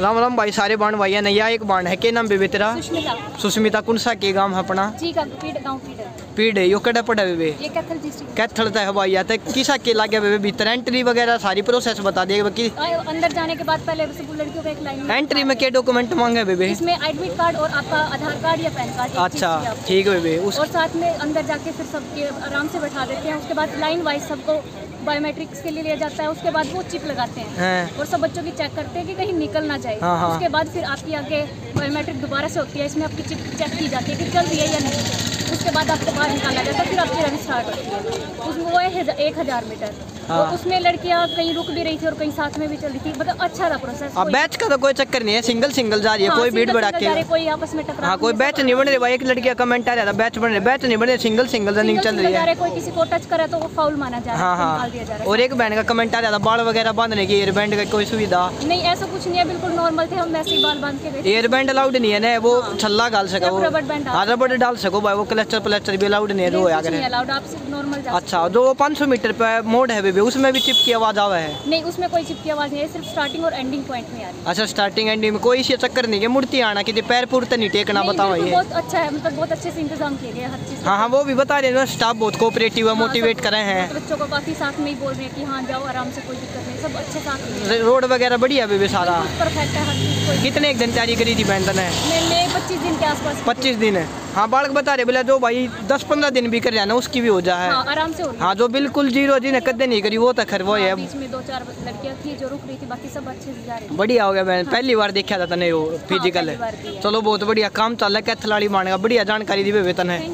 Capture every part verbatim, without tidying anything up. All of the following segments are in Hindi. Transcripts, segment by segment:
राम राम भाई सारे बाण भाई है नैया एक बाण है के नाम बेबे तेरा? सुष्मिता। सुष्मिता कौन सा के गांव है अपना? जी का पीड़ गांव पीड़ है। पीड़ है यो कड़ा पड़ा बेबे? ये कैथल डिस्ट्रिक्ट। कैथल है भाई आते किसा के लागे बेबे भीतर एंट्री वगैरह सारी प्रोसेस बता दिए बाकी अंदर जाने के बाद पहले सब लड़कियों का एक लाइन में एंट्री में के डॉक्यूमेंट मांगे बेबे? इसमें एडमिट कार्ड और आपका आधार कार्ड या पैन कार्ड। अच्छा ठीक है बेबे। उस और साथ में अंदर जाके फिर सबके आराम से बैठा देते हैं। उसके बाद लाइन वाइज सबको बायोमेट्रिक्स के लिए लिया जाता है। उसके बाद वो चिप लगाते हैं और सब बच्चों की चेक करते हैं कि कहीं निकल ना जाए। हाँ हाँ। उसके बाद फिर आपकी आगे बायोमेट्रिक दोबारा से होती है। इसमें आपकी चिप चेक की जाती है कि चल रही है या नहीं। उसके बाद आपको बाहर निकाला जाता है। फिर आपकी रन स्टार्ट होती है। उसमें वो है एक हज़ार मीटर। हाँ। तो उसमें लड़कियां कहीं रुक भी रही थी और कहीं साथ में भी चल रही थी। मतलब अच्छा था प्रोसेस। अब बैच का तो कोई चक्कर नहीं है, सिंगल सिंगल जा रही है। हाँ, कोई भीड़ बढ़ा के कोई आपस में टकरा। हाँ कोई बैच नहीं बन रही भाई। एक लड़की का कमेंट आ रहा था बैच बन रहे, बैच नहीं बन रहे, सिंगल सिंगल रनिंग चल रही है। कोई किसी को टच करे तो वो फाउल माना जा रहा है। हाँ हाँ। और एक बैंड का कमेंट आ रहा था बाल वगैरह बांधने की, एयर बैंड का कोई सुविधा नहीं? ऐसा कुछ नहीं है, बिल्कुल नॉर्मल थे हम, वैसे ही बाल बांध के गए। एयर बैंड अलाउड नहीं है ना? वो छल्ला डाल सको, हाँ रबड़ डाल सको भाई। वो क्लचर प्लचर भी अलाउड नहीं है। दो नॉर्मल। अच्छा जो पाँच सौ मीटर पे मोड है बेबी उसमें भी चिप की आवाज आवा है? नहीं उसमें कोई चिप की आवाज नहीं है, सिर्फ स्टार्टिंग और एंडिंग पॉइंट में आ रही है। अच्छा स्टार्टिंग एंडिंग में कोई इसी चक्कर नहीं है मूर्ति आना कि पैर पूर तो नहीं टेकना? बताओ ये बहुत अच्छा है, मतलब बहुत अच्छे से इंतजाम किए गए हर चीज। हाँ हाँ वो भी बता रहे हैं स्टाफ बहुत कोऑपरेटिव है, मोटिवेट कर रहे हैं बच्चों को। काफी साथ में ही बोल रहे हैं कि हाँ जाओ आराम से, कोई दिक्कत नहीं, सब अच्छे साथ में। रोड वगैरह बढ़िया बेबी सारा परफेक्ट है हर चीज। कितने एक दिन तैयारी करी थी बैंड ने? मैंने पच्चीस दिन के आसपास। पच्चीस दिन है हाँ। बालक बता रहे बोला जो भाई दस पंद्रह दिन भी कर जाना उसकी भी हो जाए। हाँ, आराम से हो। हाँ जो बिल्कुल जीरो जी ने कदे नहीं करी वो तो खर वो है। बीच में दो चार लड़कियां थी जो रुक रही थी, बाकी सब अच्छे से जा रही। बढ़िया हो गया। मैंने पहली बार देखा था तने वो फिजिकल है। चलो बहुत बढ़िया काम चल रहा है। कैथलाड़ी मान का बढ़िया जानकारी दी वेतन है।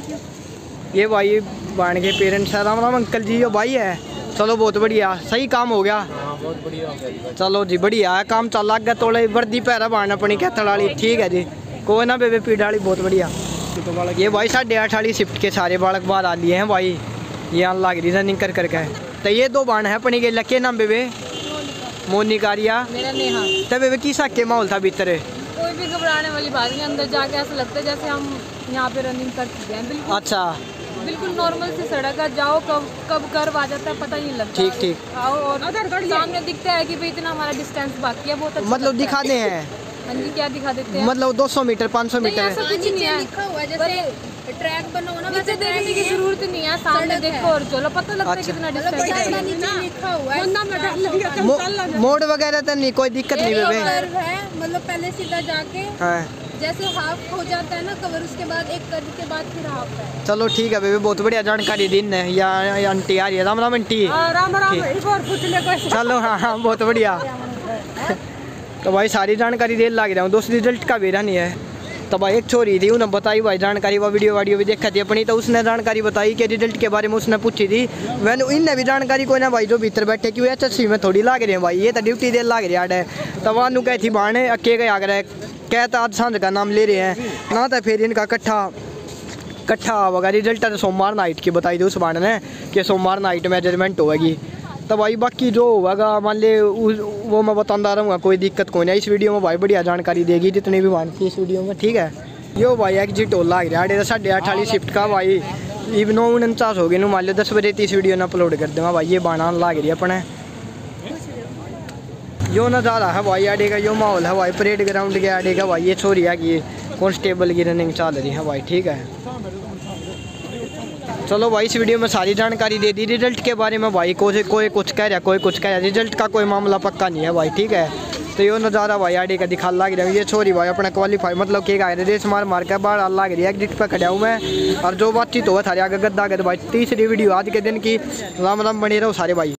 ये भाई बाण के पेरेंट्स है। राम राम अंकल जी यो भाई है। चलो बहुत बढ़िया सही काम हो गया। बहुत बढ़िया हो गया। चलो जी बढ़िया है काम चल लग गया। तोड़े वर्दी पैरा बाण अपनी कैथलाड़ी ठीक है जी। कोई ना बेबे पीड़ वाली बहुत बढ़िया। ये भाई साढ़े आठ वाली शिफ्ट के सारे बालक बाहर आ लिए हैं भाई। ये आन लग रही रनिंग कर करके। तो ये दो बाण है अपनी के लके नाम बेबे? मोनिका रिया। मेरा नेहा। तो बेबे किस के माहौल था भीतर? कोई भी घबराने वाली बात नहीं। अंदर जाके ऐसा लगता है जैसे हम यहाँ पे रनिंग कर चुके हैं। बिल्कुल अच्छा बिल्कुल नॉर्मल सी सड़क है। जाओ कब कब कर्व आ जाता है पता ही नहीं लगता। ठीक ठीक आओ और सामने दिखता है कि भाई इतना हमारा डिस्टेंस बाकी है। बहुत अच्छा मतलब दिखाते हैं। हाँ जी क्या दिखा देते हैं? मतलब दो सौ मीटर पाँच सौ मीटर ऐसा कुछ नहीं है। लिखा हुआ है जैसे ट्रैक बना हो ना, वैसे देखने की जरूरत नहीं है। सामने देखो और चलो पता लगता है कितना डिस्टेंस है। नीचे लिखा हुआ है। मोड वगैरह तो नहीं कोई दिक्कत नहीं बेबे है। मतलब पहले सीधा जाके जैसे हाफ हो जाता है ना कवर, उसके बाद एक कर्व के बाद फिर हाफ है। चलो ठीक है बेबी बहुत बढ़िया जानकारी दिन है। या आंटी आ रही है। राम राम आंटी। राम राम। एक और पूछ ले कोई। चलो हाँ हाँ बहुत बढ़िया। तो भाई सारी जानकारी दे लग रहा हूँ। दोस्त रिजल्ट का भी नहीं है। तो भाई एक छोरी थी उन्हें बताई भाई जानकारी, वो वीडियो वीडियो भी देखा थी अपनी। तो उसने जानकारी बताई कि रिजल्ट के बारे में उसने पूछी थी। मैंने इनने भी जानकारी कोई ना भाई जो भीतर बैठे कि एच एस सी में थोड़ी लाग रहे हैं भाई। ये तो ड्यूटी दे लाग रही है। तो वहाँ कही थी बाणे अके गए आग रहे कहता आज सांझ का नाम ले रहे हैं ना। तो फिर इनका कट्ठा कट्ठा होगा। रिजल्ट तो सोमवार नाइट की बताई थी उस बाण ने कि सोमवार नाइट मेजरमेंट होगी। तो भाई बाकी जो होगा मान ले वो मैं बताता रहूँगा, कोई दिक्कत कोई नहीं। इस वीडियो में भाई बढ़िया जानकारी देगी जितनी भी बात थी इस वीडियो में ठीक है। यो भाई एग्जिट हो लग रहा है साढ़े आठ वाली शिफ्ट का भाई। इब नौ उनचास हो गए मान लो दस बजे तीस वीडियो ने अपलोड कर दूँगा भाई। ये बाना लग रही है अपने। यो नज़ारा है भाई आडे का, यो माहौल है भाई परेड ग्राउंड के आडे का भाई। ये छोरी है कि कॉन्स्टेबल की रनिंग चल रही है भाई ठीक है। चलो भाई इस वीडियो में सारी जानकारी दे दी रिजल्ट के बारे में भाई। कोई कोई कुछ कह रहा कोई कुछ कह रहा। रिजल्ट का कोई मामला पक्का नहीं है भाई ठीक है। तो ये नज़ारा भाई आडे का दिखा लग रहा है। ये छोरी भाई अपना क्वालिफाई मतलब के गाय रेस मार मार के बाहर अल्लाह लग रही है। एग्जिट पर खड़ा हूँ मैं और जो बातचीत हुआ थारे आगे गद्दा गद भाई। तीसरी वीडियो आज के दिन की। राम राम बने रहो सारे भाई।